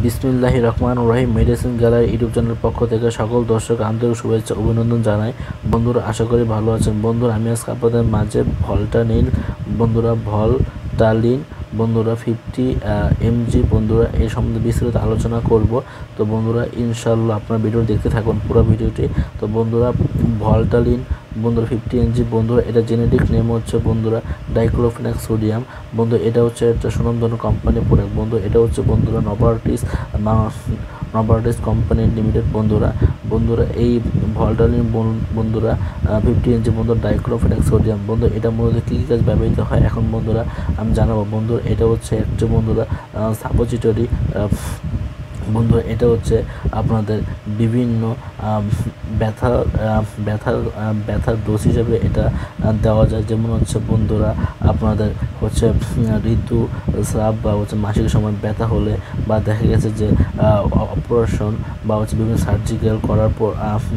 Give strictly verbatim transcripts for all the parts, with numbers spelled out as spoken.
বিসমিল্লাহির রহমানির রহিম। Medicine gallery YouTube চ্যানেলের পক্ষ থেকে সকল দর্শক আন্তরিক শুভেচ্ছা অভিনন্দন জানাই। বন্ধুরা, আশা করি ভালো আছেন। বন্ধুরা, আমি আজকে আপনাদের মাঝে ভলটানিল বন্ধুরা ভলটালিন বন্ধুরা ফিফটি এমজি বন্ধুরা এই সম্বন্ধে বিস্তারিত আলোচনা করব। তো বন্ধুরা, ইনশাল্লাহ আপনার ভিডিও দেখতে থাকুন পুরো ভিডিওটি। তো বন্ধুরা, ভলটালিন বন্ধুরা ফিফটি এমজি বন্ধুরা এটা জেনেটিক নেম হচ্ছে বন্ধুরা ডাইক্লোফেনাক সোডিয়াম। বন্ধু এটা হচ্ছে একটা সুনামধন্য কোম্পানি প্রোডাক্ট। বন্ধু এটা হচ্ছে বন্ধুরা নভার্টিস নভার্টিস কোম্পানি লিমিটেড বন্ধুরা বন্ধুরা এই ভলটালিন বন্ধুরা ফিফটি এমজি বন্ধুরা ডাইক্লোফেনাক সোডিয়াম বন্ধু এটা মূলত কী কী কাজ ব্যবহৃত হয় এখন বন্ধুরা আমি জানাবো। বন্ধুরা এটা হচ্ছে একটা বন্ধুরা সাপোজিটরি বন্ধুরা এটা হচ্ছে আপনাদের বিভিন্ন ব্যথা ব্যথার ব্যথার ডোজ হিসেবে এটা দেওয়া যায়। যেমন হচ্ছে বন্ধুরা আপনাদের হচ্ছে ঋতু স্রাব বা হচ্ছে মাসিক সময় ব্যথা হলে বা দেখা গেছে যে অপারেশন বা হচ্ছে বিভিন্ন সার্জিক্যাল করার পর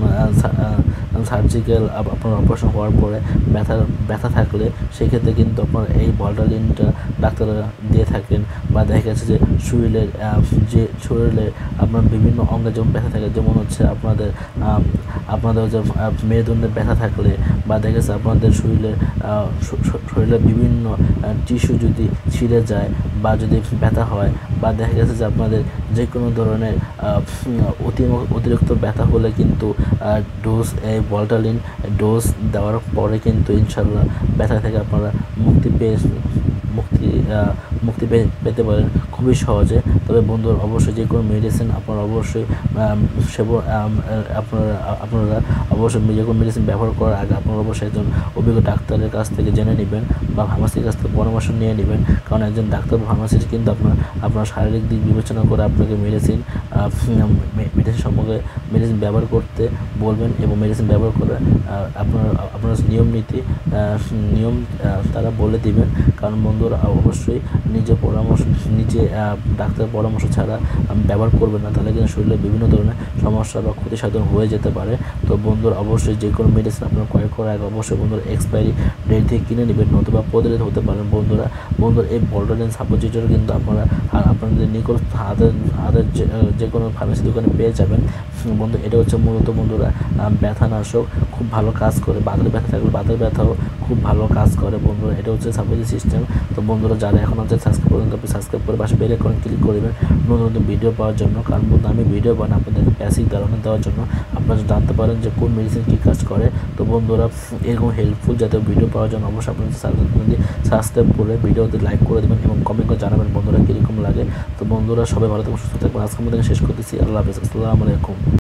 সার্জিক্যাল আপনার অপারেশন হওয়ার পরে ব্যথা ব্যথা থাকলে সেক্ষেত্রে কিন্তু আপনার এই ভলটালিনটা ডাক্তাররা দিয়ে থাকেন। বা দেখা গেছে যে শরীরের যে শরীরে আপনার বিভিন্ন অঙ্গে যেমন ব্যথা থাকে, যেমন হচ্ছে আপনাদের আপনাদের হচ্ছে মেরুদণ্ডে ব্যথা থাকলে বা দেখা গেছে আপনাদের শরীরে শরীরের বিভিন্ন টিস্যু যদি ছিঁড়ে যায় বা যদি ব্যথা হয় বা দেখা গেছে যে আপনাদের যে কোনো ধরনের অতি অতিরিক্ত ব্যথা হলে কিন্তু ডোজ এই ভলটালিন ডোজ দেওয়ার পরে কিন্তু ইনশাল্লাহ ব্যথা থেকে আপনারা মুক্তি পেয়ে মুক্তি মুক্তি পেতে পারেন খুবই সহজে। তবে বন্ধুরা, অবশ্যই যে কোনো মেডিসিন আপনারা অবশ্যই সেবন আপনারা আপনারা অবশ্যই যে কোনো মেডিসিন ব্যবহার করার আগে আপনারা অবশ্যই একজন অভিজ্ঞ ডাক্তারের কাছ থেকে জেনে নেবেন বা ফার্মাসির কাছ থেকে পরামর্শ নিয়ে নেবেন। কারণ একজন ডাক্তার বা ফার্মাসিস্ট কিন্তু আপনার আপনার শারীরিক দিক বিবেচনা করে আপনাকে মেডিসিন মেডিসিন সম্পর্কে মেডিসিন ব্যবহার করতে বলবেন এবং মেডিসিন ব্যবহার করে আপনার আপনার নিয়ম নীতি নিয়ম তারা বলে দিবেন। কারণ বন্ধুরা, অবশ্যই নিজে পরামর্শ নিজে ডাক্তারের পরামর্শ ছাড়া ব্যবহার করবেন না, তাহলে কিন্তু শরীরে বিভিন্ন ধরনের সমস্যা বা ক্ষতি সাধন হয়ে যেতে পারে। তো বন্ধুরা, অবশ্যই যে কোনো মেডিসিন আপনার ক্রয় করার আগে অবশ্যই বন্ধুরা এক্সপায়ারি ডেট থেকে কিনে নেবেন, নতুবা প্রতারিত হতে পারেন। বন্ধুরা বন্ধুরা এই ভলটালিন সাপোজিটরি কিন্তু আপনারা আপনাদের নিকট হাতের হাতের যে কোনো ফার্মেসি দোকানে পেয়ে যাবেন। বন্ধু এটা হচ্ছে মূলত বন্ধুরা ব্যথানাশক, খুব ভালো কাজ করে। বাতের ব্যথা থাকলে বাতের ব্যথাও খুব ভালো কাজ করে। বন্ধুরা এটা হচ্ছে সাপোজি সিস্টেম। তো বন্ধুরা, যারা এখন হচ্ছে সাবস্ক্রাইব করেন আপনি সাবস্ক্রাইব করে পাশে বেল আইকনে ক্লিক করবেন নতুন নতুন ভিডিও পাওয়ার জন্য। কারণ বন্ধু আমি ভিডিও বানাই আপনাদেরকে বেসিক ধারণা দেওয়ার জন্য, আপনারা জানতে পারেন যে কোন মেডিসিন কী কাজ করে। তো বন্ধুরা, এরকম হেল্পফুল জাতীয় ভিডিও পাওয়ার জন্য অবশ্যই আপনাদের সাবস্ক্রাইব করে ভিডিওতে লাইক করে দেবেন এবং কমেন্ট করে জানাবেন বন্ধুরা কীরকম লাগে। তো বন্ধুরা, সবাই ভালো থাকবেন, সুস্থ থাকবেন। আজকের মধ্যে শেষ করতেছি। আল্লাহ হাফেজ। আসসালামু আলাইকুম।